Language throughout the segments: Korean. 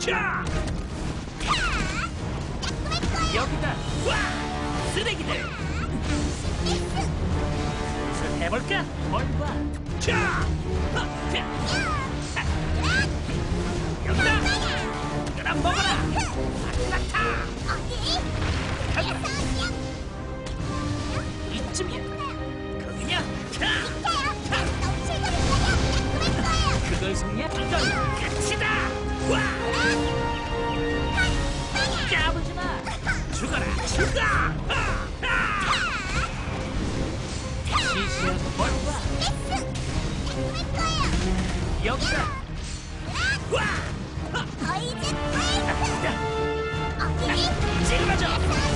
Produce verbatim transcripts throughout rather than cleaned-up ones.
자! 여기다! 와! 쓰레기들! 슬슬 해볼까? 뭘 봐! 자! 하! 자! 하! 여기다! 그럼 먹어라! 아타타! 가거라! 이쯤이야! 거기냐? 자! 그걸 속냐? 이건 끝이다! 와! 까불지 마! 죽어라! 죽어! 시시한 뭘 봐! 여기다! 와! 찌그러져!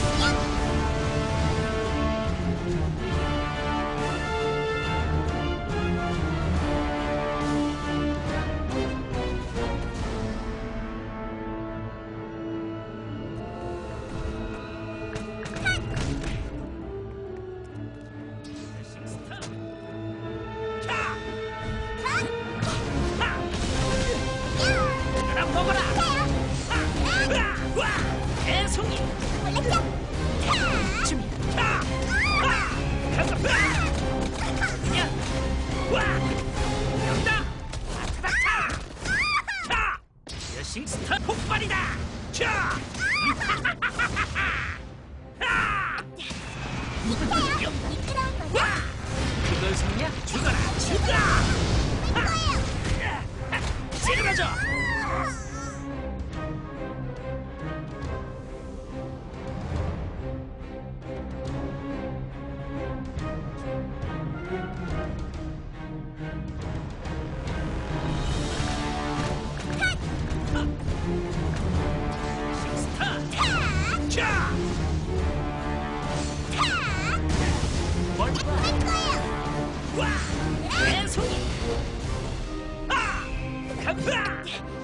먹어라! 와! 대송이! 이쯤이야! 그냥! 와! 여기다! 아타닥타! 자! 여싱스타 폭발이다! 자! 와! 그걸 속냐? 죽어라! 죽어! 찌그러져! 자! 뭘 봐! 와! 대송이! 아! 간다!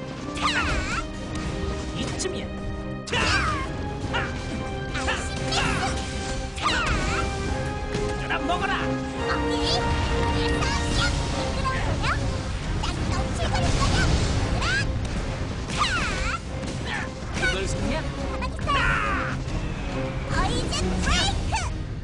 이쯤이야! 자! 그럼 먹어라! 그걸 속냐? 포이즌 브레이크!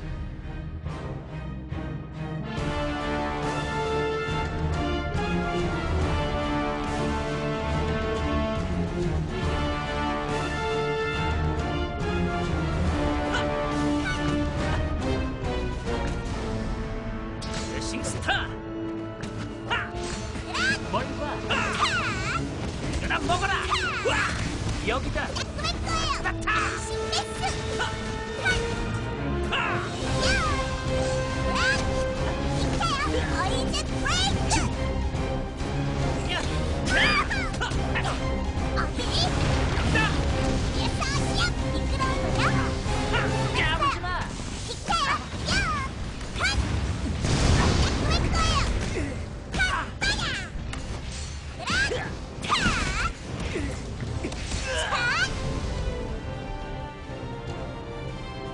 여싱스타! 뭘 봐! 그럼 먹어라! 와! 여기다!